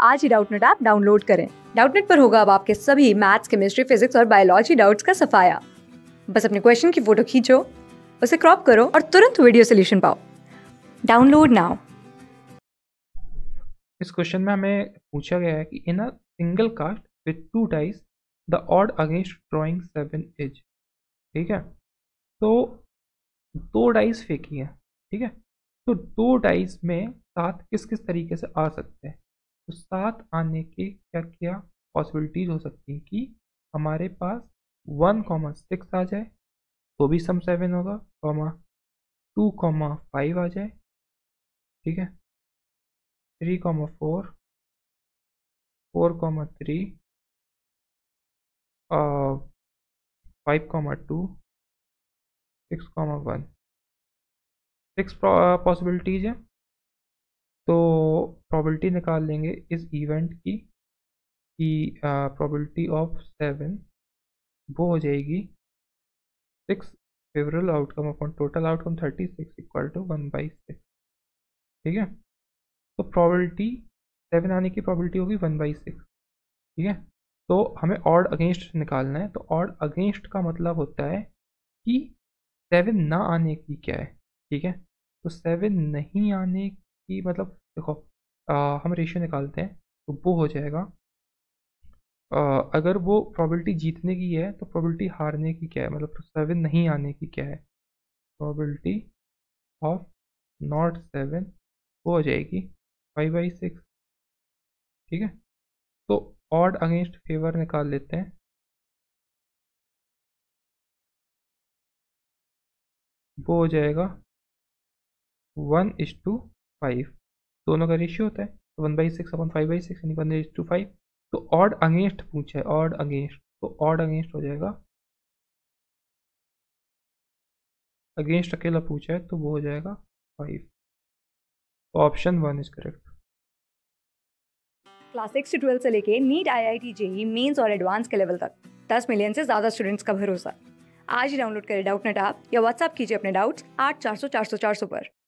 आज ही Doubtnut app download करें। डाउटनेट पर होगा अब आपके सभी मैथ्स, केमिस्ट्री, फिजिक्स और बायोलॉजी डाउट्स का सफाया। बस अपने क्वेश्चन की फोटो खींचो, उसे क्रॉप करो और तुरंत वीडियो सोल्यूशन पाओ। Download now. इस क्वेश्चन में हमें पूछा गया है कि in a single cast with two dice the odd against drawing 7 is. ठीक है, तो दो डाइस फेंकी है। ठीक है, तो दो डाइस में सात किस किस तरीके से आ सकते हैं। तो सात आने के क्या क्या पॉसिबिलिटीज हो सकती हैं कि हमारे पास 1,6 आ जाए तो भी सम 7 होगा, 2,5 आ जाए, ठीक है, 3,4, 4,3, 5,2, 6,1, 6 पॉसिबिलिटीज है। तो प्रोबेबिलिटी निकाल लेंगे इस इवेंट की कि प्रोबेबिलिटी ऑफ 7 वो हो जाएगी 6 favourable outcome upon total outcome 36 equal to 1/6। ठीक है, तो प्रोबेबिलिटी 7 आने की प्रोबेबिलिटी होगी 1/6। ठीक है, तो हमें ऑड अगेंस्ट निकालना है। तो ऑड अगेंस्ट का मतलब होता है कि 7 ना आने की क्या है। ठीक है, तो 7 नहीं आने की मतलब देखो, हम रेशियो निकालते हैं तो वो हो जाएगा, अगर वो प्रोबेबिलिटी जीतने की है तो प्रोबेबिलिटी हारने की क्या है, मतलब 7 नहीं आने की क्या है। प्रोबेबिलिटी ऑफ नॉट 7 वो हो जाएगी 5/6। ठीक है, तो ऑड अगेंस्ट फेवर निकाल लेते हैं। वो हो जाएगा 1:5, दोनों का रेशियो होता है, तो 1/6 अपॉन 5/6 यानी 1:5। तो ऑड अगेंस्ट पूछा है, ऑड अगेंस्ट, तो ऑड अगेंस्ट हो जाएगा, अगेंस्ट अकेला पूछा है तो वो हो जाएगा 5। Option 1 is correct. क्लास 6 से 12 से लेके नीट, IIT, JEE मेंस और एडवांस के लेवल तक 10 मिलियन से ज्यादा स्टूडेंट्स का भरोसा। आज ही डाउनलोड करें डाउटनेट ऐप या व्हाट्सएप कीजिए अपने डाउट्स 8400 400 400 पर।